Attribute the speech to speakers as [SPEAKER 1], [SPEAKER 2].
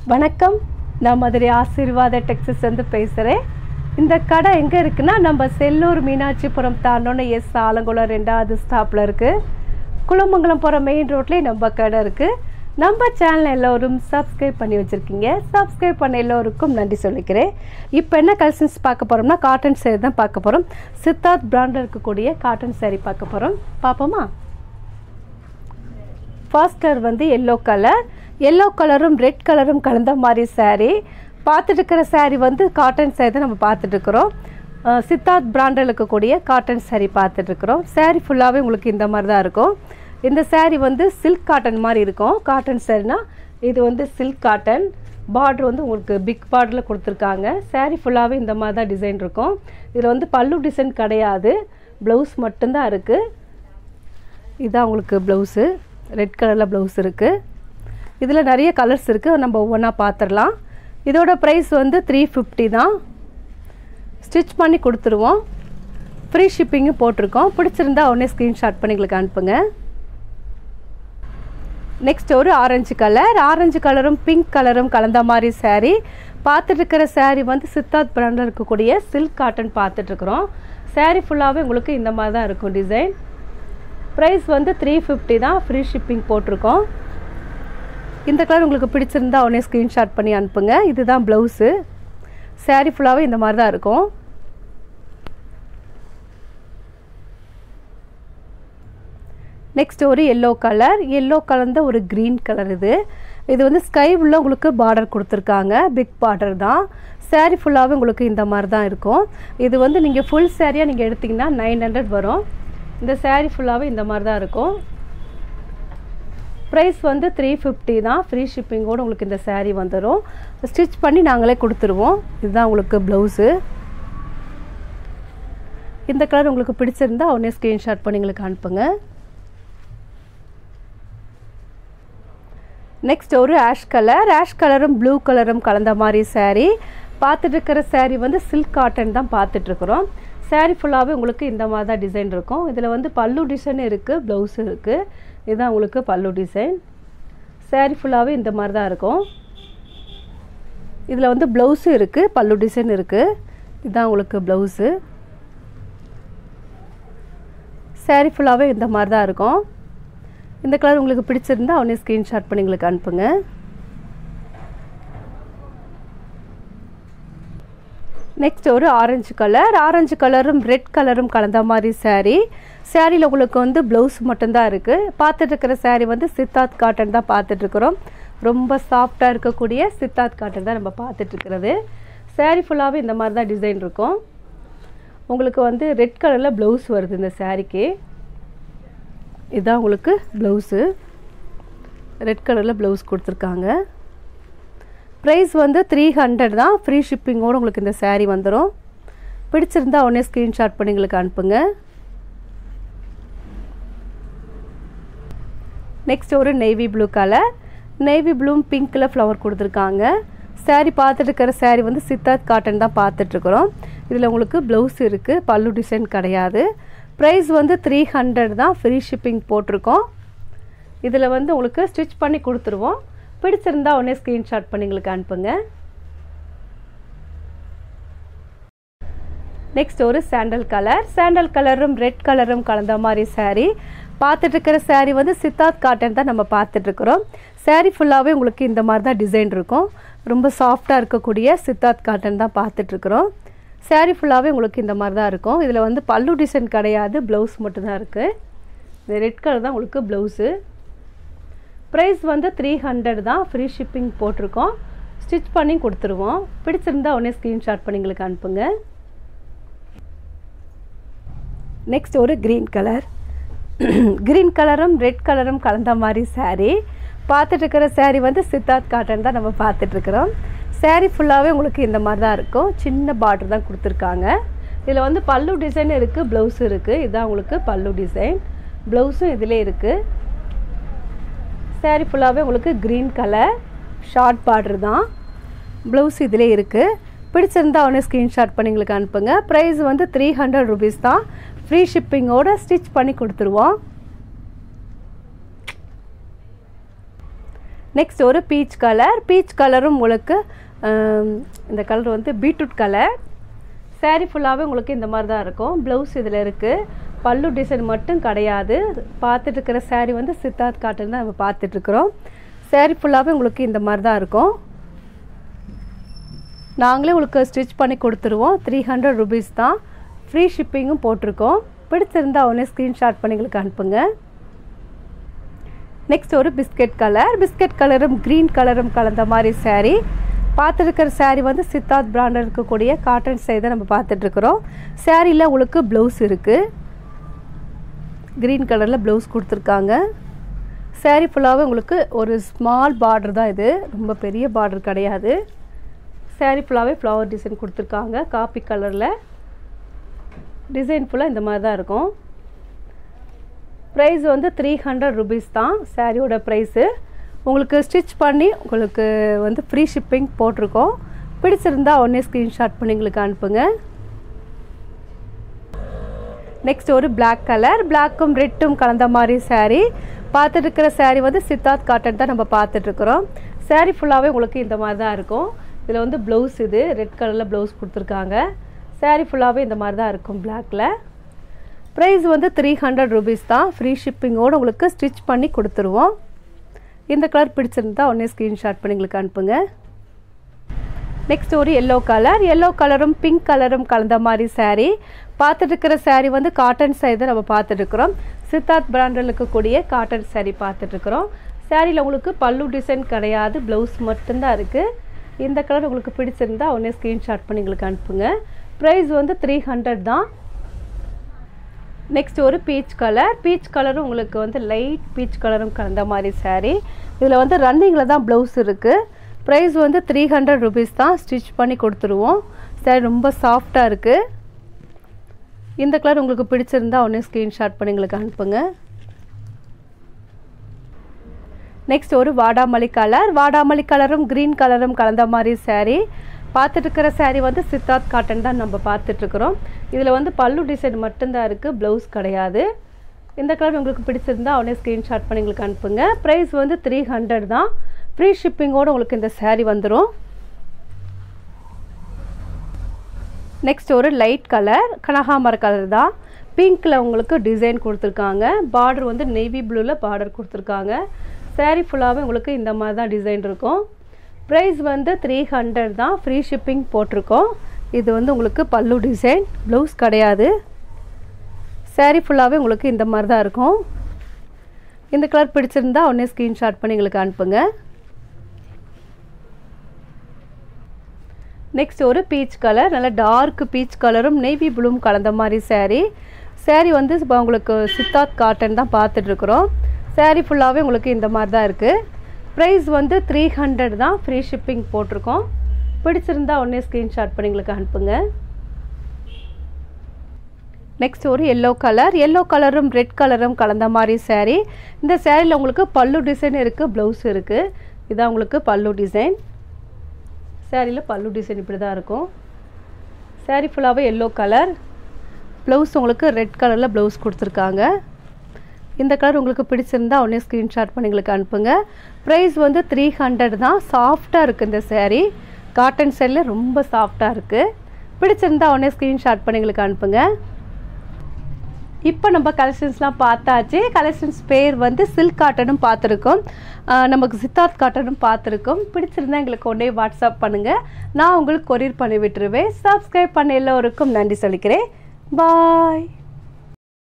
[SPEAKER 1] வணக்கம், நான் மதுரை ஆசீர்வாத டெக்ஸஸ் வந்து பேசுகிறேன். இந்த கடை எங்கே இருக்குன்னா, நம்ம செல்லூர் மீனாட்சிபுரம் தாண்டோன்னு ஆலங்குளம் 2வது ஸ்டாப்பில் இருக்குது. குளமங்கலம் போகிற மெயின் ரோட்லேயே நம்ம கடை இருக்குது. நம்ம சேனல் எல்லோரும் சப்ஸ்கிரைப் பண்ணி வச்சுருக்கீங்க. சப்ஸ்கிரைப் பண்ண எல்லோருக்கும் நன்றி சொல்லிக்கிறேன். இப்போ என்ன கலெக்ஷன்ஸ் பார்க்க போகிறோம்னா, காட்டன் சேரீ தான் பார்க்க போகிறோம். சித்தார்த் பிராண்டில் இருக்கக்கூடிய காட்டன் சேரீ பார்க்க போகிறோம். பார்ப்போமா? ஃபர்ஸ்ட் கலர் வந்து எல்லோ கலரும் ரெட் கலரும் கலந்த மாதிரி சாரீ. பார்த்துட்டு இருக்கிற சாரீ வந்து காட்டன் சாரீ தான் நம்ம பார்த்துட்ருக்குறோம். சித்தார்த் பிராண்டில் இருக்கக்கூடிய காட்டன் சாரீ பார்த்துட்ருக்குறோம். சாரீ ஃபுல்லாகவே உங்களுக்கு இந்த மாதிரி தான் இருக்கும். இந்த சாரீ வந்து சில்க் காட்டன் மாதிரி இருக்கும். காட்டன் சாரீனா இது வந்து சில்க் காட்டன். பார்டர் வந்து உங்களுக்கு பிக் பார்டரில் கொடுத்துருக்காங்க. சாரீ ஃபுல்லாகவே இந்த மாதிரி தான் டிசைன் இருக்கும். இதில் வந்து பல்லு டிசைன் கிடையாது, ப்ளவுஸ் மட்டும்தான் இருக்குது. இதுதான் உங்களுக்கு ப்ளவுஸு. ரெட் கலரில் ப்ளவுஸ் இருக்குது. இதில் நிறைய கலர்ஸ் இருக்குது, நம்ம ஒவ்வொன்றா பார்த்துடலாம். இதோட ப்ரைஸ் வந்து 350 தான். ஸ்டிச் பண்ணி கொடுத்துருவோம். ஃப்ரீ ஷிப்பிங்கும் போட்டிருக்கோம். பிடிச்சிருந்தா உடனே ஸ்க்ரீன்ஷாட் பண்ணி எங்களுக்கு அனுப்புங்க. நெக்ஸ்ட் ஒரு ஆரஞ்சு கலரும் பிங்க் கலரும் கலந்த மாதிரி சாரீ. பார்த்துட்டு இருக்கிற சாரீ வந்து சித்தார்த் பிராண்டில் இருக்கக்கூடிய சில்க் காட்டன் பார்த்துட்ருக்குறோம். சாரீ ஃபுல்லாகவே உங்களுக்கு இந்த மாதிரி தான் இருக்கும் டிசைன். ப்ரைஸ் வந்து 350 தான். ஃப்ரீ ஷிப்பிங் போட்டிருக்கோம். இந்த கலர் உங்களுக்கு பிடிச்சிருந்தா உடனே ஸ்க்ரீன்ஷாட் பண்ணி அனுப்புங்க. இதுதான் ப்ளவுஸு. சாரீ ஃபுல்லாகவே இந்த மாதிரி தான் இருக்கும். நெக்ஸ்ட் ஒரு எல்லோ கலந்த ஒரு க்ரீன் கலர். இது வந்து ஸ்கை உள்ள உங்களுக்கு பார்டர் கொடுத்துருக்காங்க. பிக் பார்டர் தான். சாரீ ஃபுல்லாகவே உங்களுக்கு இந்த மாதிரி தான் இருக்கும். இது வந்து நீங்கள் ஃபுல் சாரியாக நீங்கள் எடுத்திங்கன்னா 900 வரும். இந்த சாரீ ஃபுல்லாகவே இந்த மாதிரி தான் இருக்கும். ப்ரைஸ் வந்து 350 தான். ஃப்ரீ ஷிப்பிங்கோடு உங்களுக்கு இந்த சாரீ வந்துடும். ஸ்டிச் பண்ணி நாங்களே கொடுத்துருவோம். இதுதான் உங்களுக்கு ப்ளவுஸு. இந்த கலர் உங்களுக்கு பிடிச்சிருந்தா உடனே ஸ்க்ரீன்ஷாட் பண்ணி எங்களுக்கு அனுப்புங்க. நெக்ஸ்ட் ஒரு ஆஷ் கலரும் ப்ளூ கலரும் கலந்த மாதிரி சாரீ. பார்த்துட்டு இருக்கிற சாரீ வந்து சில்க் காட்டன் தான் பார்த்துட்ருக்குறோம். சாரீ ஃபுல்லாகவே உங்களுக்கு இந்த மாதிரி தான் டிசைன் இருக்கும். இதில் வந்து பல்லு டிசைன் இருக்குது, ப்ளவுஸு இருக்குது. இதுதான் உங்களுக்கு பல்லு டிசைன். சாரீ ஃபுல்லாகவே இந்த மாதிரி தான் இருக்கும். இதில் வந்து ப்ளவுஸு இருக்குது, பல்லு டிசைன் இருக்குது. இதுதான் உங்களுக்கு ப்ளவுஸு. சாரீ ஃபுல்லாகவே இந்த மாதிரி தான் இருக்கும். இந்த கலர் உங்களுக்கு பிடிச்சிருந்தா உடனே ஸ்க்ரீன்ஷாட் பண்ணி எங்களுக்கு அனுப்புங்க. நெக்ஸ்ட் ஒரு ஆரஞ்சு கலரும் ரெட் கலரும் கலந்த மாதிரி சாரீ. சாரியில் உங்களுக்கு வந்து ப்ளவுஸ் மட்டும்தான் இருக்குது. பார்த்துட்டு இருக்கிற சாரீ வந்து சித்தார்த் காட்டன் தான் பார்த்துட்ருக்குறோம். ரொம்ப சாஃப்டாக இருக்கக்கூடிய சித்தார்த் காட்டன் தான் நம்ம பார்த்துட்ருக்கிறது. சாரீ ஃபுல்லாகவே இந்த மாதிரி தான் டிசைன் இருக்கும். உங்களுக்கு வந்து ரெட் கலரில் ப்ளவுஸ் வருது இந்த சாரீக்கு. இதுதான் உங்களுக்கு ப்ளவுஸு. ரெட் கலரில் ப்ளவுஸ் கொடுத்துருக்காங்க. ப்ரைஸ் வந்து 300 தான். ஃப்ரீ ஷிப்பிங்கோடு உங்களுக்கு இந்த சாரீ வந்துடும். பிடிச்சிருந்தா உடனே ஸ்க்ரீன்ஷாட் பண்ணி எங்களுக்கு அனுப்புங்க. நெக்ஸ்ட் ஒரு நேவி ப்ளூவும் பிங்க்கில் ஃப்ளவர் கொடுத்துருக்காங்க. சாரீ பார்த்துட்டு இருக்கிற சாரீ வந்து சித்தார்த் காட்டன் தான் பார்த்துட்ருக்குறோம். இதில் உங்களுக்கு ப்ளவுஸ் இருக்குது, பல்லு டிசைன் கிடையாது. ப்ரைஸ் வந்து 300 தான். ஃப்ரீ ஷிப்பிங் போட்டிருக்கோம். இதில் வந்து உங்களுக்கு ஸ்டிச் பண்ணி கொடுத்துருவோம். பிடிச்சிருந்தா உடனே ஸ்க்ரீன்ஷாட் பண்ணி எங்களுக்கு அனுப்புங்க. நெக்ஸ்ட் ஒரு சாண்டல் கலரும் ரெட் கலரும் கலந்த மாதிரி சாரீ. பார்த்துட்டு இருக்கிற சாரீ வந்து சித்தார்த் காட்டன் தான் நம்ம பார்த்துட்ருக்குறோம். சாரீ ஃபுல்லாகவே உங்களுக்கு இந்த மாதிரி தான் டிசைன் இருக்கும். ரொம்ப சாஃப்டாக இருக்கக்கூடிய சித்தார்த் காட்டன் தான் பார்த்துட்ருக்குறோம். சாரீ ஃபுல்லாகவே உங்களுக்கு இந்த மாதிரி தான் இருக்கும். இதில் வந்து பல்லு டிசைன் கிடையாது, ப்ளவுஸ் மட்டும்தான் இருக்குது. இந்த ரெட் கலர் தான் உங்களுக்கு ப்ளவுஸு. ப்ரைஸ் வந்து 300 தான். ஃப்ரீ ஷிப்பிங் போட்டிருக்கோம். ஸ்டிச் பண்ணி கொடுத்துருவோம். பிடிச்சிருந்தா உடனே ஸ்க்ரீன்ஷாட் பண்ணி எங்களுக்கு அனுப்புங்க. நெக்ஸ்ட் ஒரு க்ரீன் கலரும் ரெட் கலரும் கலந்த மாதிரி சாரீ. பார்த்துட்டு இருக்கிற சாரீ வந்து சித்தார்த் காட்டன் தான் நம்ம பார்த்துட்ருக்குறோம். சாரீ ஃபுல்லாகவே உங்களுக்கு இந்த மாதிரி தான் இருக்கும். சின்ன பார்டர் தான் கொடுத்துருக்காங்க. இதில் வந்து பல்லு டிசைன் இருக்குது, ப்ளவுஸு இருக்குது. இதுதான் உங்களுக்கு பல்லு டிசைன். ப்ளவுஸும் இதிலே இருக்குது. சாரீ ஃபுல்லாகவே உங்களுக்கு க்ரீன் கலர் ஷார்ட் பார்டர் தான். ப்ளவுஸ் இதிலே இருக்குது. பிடிச்சிருந்தா உடனே ஸ்க்ரீன்ஷாட் பண்ணி எங்களுக்கு அனுப்புங்க. ப்ரைஸ் வந்து 300 rupees தான். ஃப்ரீ ஷிப்பிங்கோடு ஸ்டிச் பண்ணி கொடுத்துருவோம். நெக்ஸ்ட் ஒரு பீச் கலரும் உங்களுக்கு இந்த கலர் வந்து பீட்ரூட் கலர். saree ஃபுல்லாகவே உங்களுக்கு இந்த மாதிரி தான் இருக்கும். ப்ளவுஸ் இதில் இருக்குது. பல்லு டிசைன் மட்டும் கிடையாது. பார்த்துட்டு இருக்கிற saree வந்து சித்தார்த் காட்டன் தான் நம்ம பார்த்துட்ருக்குறோம். saree ஃபுல்லாகவே உங்களுக்கு இந்த மாதிரி தான் இருக்கும். நாங்களே உங்களுக்கு ஸ்டிச் பண்ணி கொடுத்துருவோம். 300 rupees தான். ஃப்ரீ ஷிப்பிங்கும் போட்டிருக்கோம். பிடிச்சிருந்தா உடனே ஸ்க்ரீன்ஷாட் பண்ணி எங்களுக்கு அனுப்புங்க. நெக்ஸ்ட் ஒரு பிஸ்கட் கலரும் க்ரீன் கலரும் கலந்த மாதிரி saree. பார்த்துருக்கிற saree வந்து சித்தார்த் பிராண்டில் இருக்கக்கூடிய காட்டன் saree தான் நம்ம பார்த்துட்ருக்குறோம். சாரியில் உங்களுக்கு ப்ளவுஸ் இருக்குது. க்ரீன் கலரில் ப்ளவுஸ் கொடுத்துருக்காங்க. saree ஃபுல்லாகவே உங்களுக்கு ஒரு ஸ்மால் பார்டர் தான். இது ரொம்ப பெரிய பார்டர் கிடையாது. saree ஃபுல்லாகவே ஃப்ளவர் டிசைன் கொடுத்துருக்காங்க. காப்பி கலரில் டிசைன் ஃபுல்லாக இந்த மாதிரி தான் இருக்கும். ப்ரைஸ் வந்து 300 rupees தான் சாரியோட ப்ரைஸு. உங்களுக்கு ஸ்டிச் பண்ணி உங்களுக்கு வந்து ஃப்ரீ ஷிப்பிங் போட்டிருக்கோம். பிடிச்சிருந்தா உடனே ஸ்க்ரீன்ஷாட் பண்ணி எங்களுக்கு அனுப்புங்க. நெக்ஸ்ட் ஒரு பிளாக்கும் ரெட்டும் கலந்த மாதிரி saree. பார்த்துட்டு இருக்கிற saree வந்து சித்தார்த் காட்டன் தான் நம்ம பார்த்துட்ருக்குறோம். saree ஃபுல்லாகவே உங்களுக்கு இந்த மாதிரி தான் இருக்கும். இதில் வந்து ப்ளவுஸ் இது ரெட் கலரில் ப்ளவுஸ் கொடுத்துருக்காங்க. saree ஃபுல்லாகவே இந்த மாதிரி தான் இருக்கும் பிளாக்கில். ப்ரைஸ் வந்து 300 rupees தான். ஃப்ரீ ஷிப்பிங்கோடு உங்களுக்கு ஸ்டிச் பண்ணி கொடுத்துருவோம். இந்த கலர் பிடிச்சிருந்தா உடனே ஸ்க்ரீன்ஷாட் பண்ணி எங்களுக்கு அனுப்புங்க. நெக்ஸ்ட் ஒரு எல்லோ கலரும் பிங்க் கலரும் கலந்த மாதிரி saree. பார்த்துட்டு இருக்கிற saree வந்து காட்டன் saree தான் நம்ம பார்த்துட்ருக்குறோம். சித்தார்த் பிராண்டில் இருக்கக்கூடிய காட்டன் saree பார்த்துட்ருக்குறோம். சாரியில் உங்களுக்கு பல்லு டிசைன் கிடையாது. ப்ளவுஸ் மட்டும்தான் இருக்குது. இந்த கலர் உங்களுக்கு பிடிச்சிருந்தா உடனே ஸ்க்ரீன்ஷாட் பண்ணி எங்களுக்கு அனுப்புங்க. ப்ரைஸ் வந்து 300 தான். நெக்ஸ்ட் ஒரு பீச் கலரும் உங்களுக்கு வந்து லைட் பீச் கலரும் கலந்த மாதிரி saree. இதில் வந்து ரன்னிங்கில் தான் ப்ளவுஸ் இருக்குது. ப்ரைஸ் வந்து 300 rupees தான். ஸ்டிச் பண்ணி கொடுத்துருவோம். saree ரொம்ப சாஃப்டாக இருக்குது. இந்த கலர் உங்களுக்கு பிடிச்சிருந்தா உடனே ஸ்க்ரீன்ஷாட் பண்ணி எங்களுக்கு அனுப்புங்க. நெக்ஸ்ட் ஒரு வாடாமல்லி கலரும் க்ரீன் கலரும் கலந்த மாதிரி saree. பார்த்துட்டு இருக்கிற saree வந்து சித்தார்த் காட்டன் தான் நம்ம பார்த்துட்ருக்குறோம். இதில் வந்து பல்லு டிசைன் மட்டும்தான் இருக்குது. ப்ளவுஸ் கிடையாது. இந்த கலர் உங்களுக்கு பிடிச்சிருந்தா உடனே ஸ்க்ரீன்ஷாட் பண்ணி எங்களுக்கு அனுப்புங்க. ப்ரைஸ் வந்து 300 தான். ஃப்ரீ ஷிப்பிங்கோடு உங்களுக்கு இந்த saree வந்துடும். நெக்ஸ்ட் ஒரு லைட் கலர் கனகாமர கலர் தான். பிங்க்கில் உங்களுக்கு டிசைன் கொடுத்துருக்காங்க. பார்டர் வந்து நேவி ப்ளூவில் பார்டர் கொடுத்துருக்காங்க. saree ஃபுல்லாகவே உங்களுக்கு இந்த மாதிரி தான் டிசைன் இருக்கும். ப்ரைஸ் வந்து 300 தான். ஃப்ரீ ஷிப்பிங் போட்டிருக்கோம். இது வந்து உங்களுக்கு பல்லு டிசைன். ப்ளவுஸ் கிடையாது. saree ஃபுல்லாகவே உங்களுக்கு இந்த மாதிரி தான் இருக்கும். இந்த கலர் பிடிச்சிருந்தா உடனே ஸ்க்ரீன்ஷாட் பண்ணி எங்களுக்கு அனுப்புங்க. நெக்ஸ்ட் ஒரு பீச் கலர், நல்ல டார்க் பீச் கலரும் நேவி ப்ளூவும் கலந்த மாதிரி saree வந்து உங்களுக்கு சித்தார்த் காட்டன் தான் பார்த்துட்ருக்குறோம். saree ஃபுல்லாகவே உங்களுக்கு இந்த மாதிரி தான் இருக்குது. ப்ரைஸ் வந்து 300 தான். ஃப்ரீ ஷிப்பிங் போட்டிருக்கோம். பிடிச்சிருந்தா உடனே ஸ்க்ரீன்ஷாட் பண்ணி எங்களுக்கு அனுப்புங்க. நெக்ஸ்ட் ஒரு எல்லோ கலரும் ரெட் கலரும் கலந்த மாதிரி saree. இந்த சாரியில் உங்களுக்கு பல்லு டிசைன் இருக்குது. ப்ளவுஸ் இருக்குது. இதான் உங்களுக்கு பல்லு டிசைன். சாரியில் பல்லு டிசைன் இப்படி தான் இருக்கும். saree ஃபுல்லாகவே எல்லோ கலர். ப்ளவுஸ் உங்களுக்கு ரெட் கலரில் ப்ளவுஸ் கொடுத்துருக்காங்க. இந்த கலர் உங்களுக்கு பிடிச்சிருந்தா உடனே ஸ்க்ரீன்ஷாட் பண்ணி எங்களுக்கு அனுப்புங்க. ப்ரைஸ் வந்து 300 தான். சாஃப்டாக இருக்குது இந்த saree. காட்டன் சாரியில் ரொம்ப சாஃப்டாக இருக்குது. பிடிச்சிருந்தா உடனே ஸ்க்ரீன்ஷாட் பண்ணி எங்களுக்கு அனுப்புங்க. இப்போ நம்ம கலெக்ஷன்ஸ்லாம் பார்த்தாச்சு. கலெக்ஷன்ஸ் பேர் வந்து சில்க் காட்டனும் பார்த்துருக்கோம். நமக்கு சித்தார்த் காட்டனும் பார்த்துருக்கோம். பிடிச்சிருந்தா எங்களுக்கு உடனே வாட்ஸ்அப் பண்ணுங்கள். நான் உங்களுக்கு கொரியர் பண்ணி விட்டுருவேன். சப்ஸ்கிரைப் பண்ண எல்லோருக்கும் நன்றி சொல்லிக்கிறேன். பாய்.